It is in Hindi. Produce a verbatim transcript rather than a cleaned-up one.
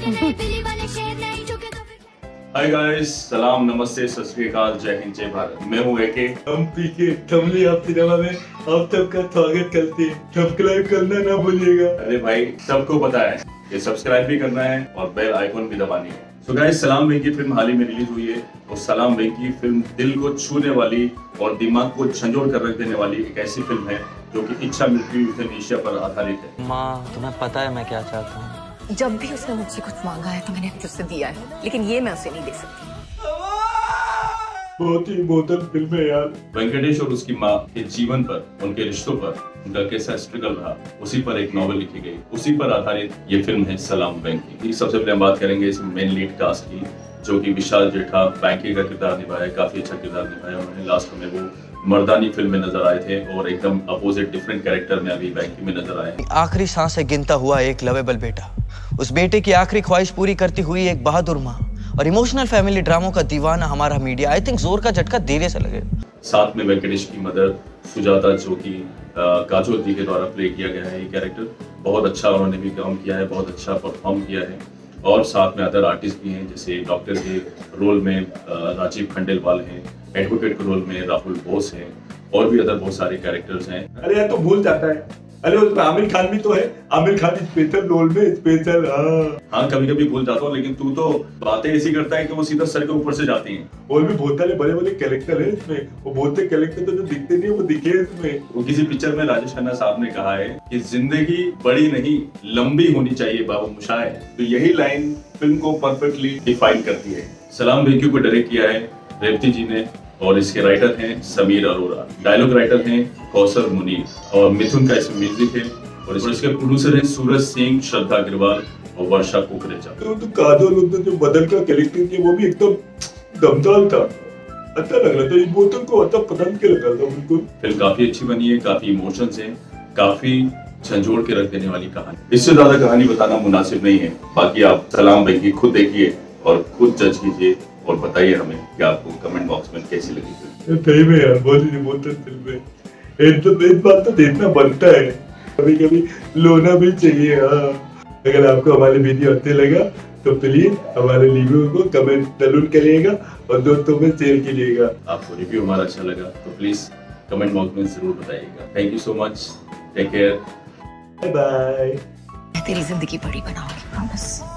हाय गाइस, सलाम, नमस्ते, सत श्री अकाल, जय हिंद, जय भारत। मैं हूँ एके। हम पीके थमले आप सिनेमा में आप सबका स्वागत करते हैं। सब्सक्राइब करना ना भूलिएगा। अरे भाई, सबको पता है ये सब्सक्राइब भी करना है और बेल आइकन भी दबानी है। सो गाइस, सलाम वेंकी फिल्म हाल ही में रिलीज हुई है और सलाम वेंकी फिल्म दिल को छूने वाली और दिमाग को झंझोड़ कर रख देने वाली एक ऐसी फिल्म है जो कि इच्छा मृत्यु यूथेनेशिया पर आधारित है। माँ, तुम्हें पता है मैं क्या चाहता हूँ? जब भी उसने मुझसे कुछ मांगा है तो मैंने उसे दिया है, लेकिन ये मैं उसे नहीं दे सकती। बहुत ही इमोशनल फिल्म है यार। वेंकटेश और उसकी माँ के जीवन पर, उनके रिश्तों पर, उनका कैसा स्ट्रगल रहा, उसी पर एक नॉवेल लिखी गई, उसी पर आधारित ये फिल्म है सलाम वेंकी। सबसे पहले हम बात करेंगे इस मेन लीड कास्ट की, जो कि विशाल जेठा वेंकी का किरदार निभाया, काफी अच्छा किरदार निभाया उन्होंने। लास्ट में वो मर्दानी फिल्म में नजर आए थे और एकदम अपोजिट डिफरेंट कैरेक्टर में अभी वेंकी में नजर आए। आखिरी सांसें गिनता हुआ एक लवेबल बेटा, उस बेटे की आखिरी ख्वाहिश पूरी करती हुई एक बहादुर माँ और इमोशनल फैमिली ड्रामों का दीवाना हमारा मीडिया। आई थिंक जोर का झटका देने से लगे। साथ में वेंकटेश की मदर सुजाता, जो कि काजोल जी के द्वारा प्ले किया गया है, ये कैरेक्टर बहुत अच्छा उन्होंने भी काम किया है, बहुत अच्छा परफॉर्म किया है। और साथ में अदर आर्टिस्ट भी हैं, जैसे डॉक्टर के रोल में राजीव खंडेलवाल हैं, एडवोकेट के रोल में राहुल बोस हैं, और भी अदर बहुत सारे कैरेक्टर्स हैं। अरे यार, तो भूल जाता है। अरे उसमें आमिर खान भी तो है। आमिर खान स्पेशल रोल में स्पेशल। हाँ, कभी कभी भूल जाता हूँ, लेकिन तू तो बातें ऐसी करता है कि वो सीधा सर के ऊपर से जाती हैं। और भी बहुत सारे बड़े बड़े कैरेक्टर हैं इसमें, वो बहुत से कैरेक्टर तो जो दिखते नहीं वो दिखे इसमें। वो किसी पिक्चर में राजेश खन्ना साहब ने कहा है कि जिंदगी बड़ी नहीं लंबी होनी चाहिए बाबू मुशाए। तो यही लाइन फिल्म को परफेक्टली डिफाइन करती है। सलाम वेंकी को डायरेक्ट किया है रेवती जी ने और इसके राइटर हैं समीर अरोरा, डायलॉग राइटर हैं कौसर मुनीर और मिथुन का इसमें म्यूजिक है और इसके प्रोड्यूसर हैं सूरज सिंह, श्रद्धा अग्रवाल और वर्षा कुकरेजा। तो, तो काजोल जो बदल का कैरेक्टर किया वो भी एकदम दमदार था, अच्छा लग रहा था। इमोशन को अच्छा पसंद के लग रहा था बिल्कुल। फिल्म काफी अच्छी बनी है, काफी इमोशंस हैं, काफी झंझोड़ के रख देने वाली कहानी। इससे ज्यादा कहानी बताना मुनासिब नहीं है। बाकी आप सलाम वेंकी खुद देखिए और खुद जज कीजिए और बताइए हमें कि आपको कमेंट बॉक्स में कैसी लगी फिल्म। सही में यार, बहुत ही इमोशनल फिल्म है। एक तो एक बात तो देखना बनता है, कभी कभी लोना भी चाहिए। हाँ, अगर आपको हमारे वीडियो अच्छे लगा तो प्लीज हमारे रिव्यू को कमेंट जरूर करिएगा और दोस्तों में शेयर कीजिएगा। आपको रिव्यू हमारा अच्छा लगा तो प्लीज कमेंट बॉक्स में जरूर बताइएगा। Thank you so much, take care, bye bye. तेरी जिंदगी बड़ी बनाऊंगी, प्रॉमिस।